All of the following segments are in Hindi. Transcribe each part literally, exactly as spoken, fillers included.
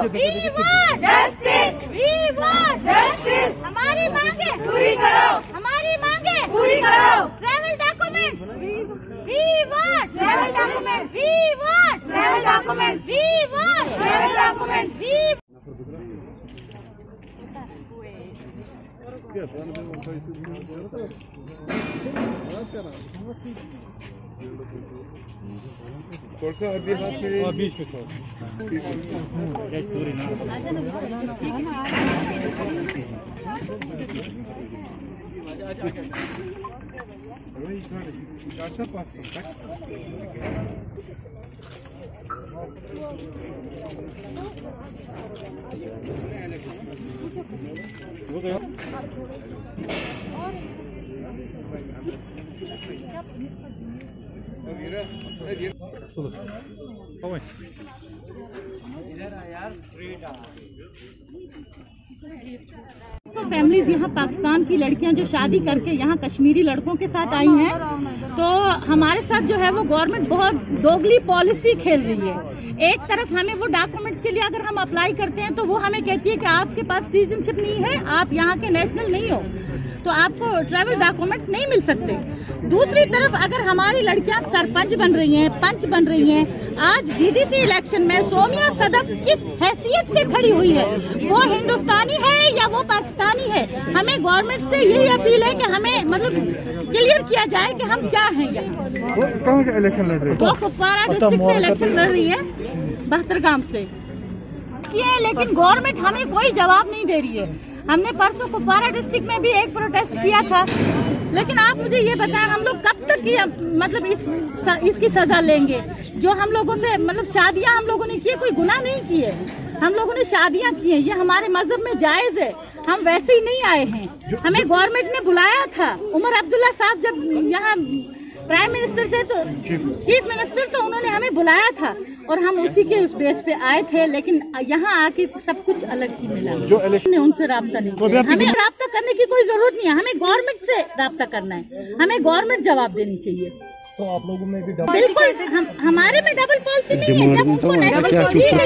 जस्टिस, जस्टिस, हमारी मांगे पूरी करो, हमारी मांगे पूरी करो। Travel document, we want travel document, we want travel document, we want travel document, we बीच में छोड़ तो फैमिलीज यहाँ पाकिस्तान की लड़कियां जो शादी करके यहाँ कश्मीरी लड़कों के साथ आई हैं, तो हमारे साथ जो है वो गवर्नमेंट बहुत दोगली पॉलिसी खेल रही है। एक तरफ हमें वो डॉक्यूमेंट्स के लिए अगर हम अप्लाई करते हैं तो वो हमें कहती है कि आपके पास सिटीजनशिप नहीं है, आप यहाँ के नेशनल नहीं हो, तो आपको ट्रैवल डॉक्यूमेंट्स नहीं मिल सकते। दूसरी तरफ अगर हमारी लड़कियां सरपंच बन रही हैं, पंच बन रही हैं, आज जीडीसी इलेक्शन में सोनिया सदफ किस हैसियत से खड़ी हुई है, वो हिंदुस्तानी है या वो पाकिस्तानी है। हमें गवर्नमेंट से यही अपील है कि हमें मतलब क्लियर किया जाए कि हम क्या हैं। यहाँ कहाँ से इलेक्शन लड़ रही है? वो कुपवारा डिस्ट्रिक्ट से इलेक्शन लड़ रही है, बहत्तर गांव से किए, लेकिन गवर्नमेंट हमें कोई जवाब नहीं दे रही है। हमने परसों कुपवारा डिस्ट्रिक्ट में भी एक प्रोटेस्ट किया था, लेकिन आप मुझे ये बताएं हम लोग कब तक की मतलब इस इसकी सजा लेंगे। जो हम लोगों से मतलब शादियां हम लोगों ने की, कोई गुनाह नहीं किए, हम लोगों ने शादियां की हैं, ये हमारे मजहब में जायज है। हम वैसे ही नहीं आए हैं, हमें गवर्नमेंट ने बुलाया था। उमर अब्दुल्ला साहब जब यहाँ प्राइम मिनिस्टर थे तो चीफ मिनिस्टर, तो उन्होंने हमें बुलाया था और हम उसी के उस बेस पे आए थे, लेकिन यहाँ आके सब कुछ अलग ही मिला। जो ने उनसे राब्ता नहीं किया। हमें राब्ता करने की कोई जरूरत नहीं है, हमें गवर्नमेंट से राब्ता करना है, हमें गवर्नमेंट जवाब देनी चाहिए। तो आप लोगों में भी बिल्कुल हम, हमारे में डबल पॉलिसी नहीं है। जब उनको नेशनल पॉलिसी है,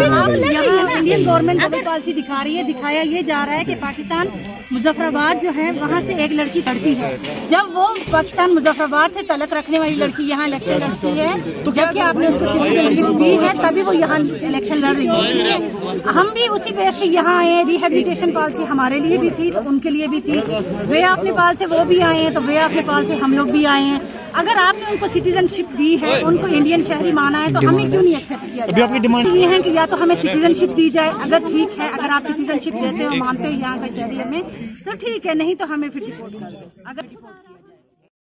इंडियन गवर्नमेंट डबल पॉलिसी दिखा रही है। दिखाया ये जा रहा है कि पाकिस्तान मुजफ्फराबाद जो है वहाँ से एक लड़की लड़ती है, जब वो पाकिस्तान मुजफ्फराबाद से तलक रखने वाली लड़की यहाँ इलेक्शन लड़ती है, जबकि आपने उसको सिटीजनशिप दी है, तभी वो यहाँ इलेक्शन लड़ रही है। हम भी उसी बेस पे यहाँ आए हैं। रिहेबिलिटेशन पॉलिसी हमारे लिए भी थी तो उनके लिए भी थी। वे ऑफ नेपाल से वो भी आए हैं, तो वे ऑफ नेपाल से हम लोग भी आए हैं। अगर आपने उनको सिटीजनशिप दी है, उनको इंडियन शहरी माना है, तो हमें क्यों नहीं एक्सेप्ट किया जाए? आपकी डिमांड ये है कि या तो हमें सिटीजनशिप दी जाए, अगर ठीक है, अगर आप सिटीजनशिप देते हो, मानते हो यहाँ का शहरी हमें, तो ठीक है, नहीं तो हमें फिर रिपोर्ट कर दो। अगर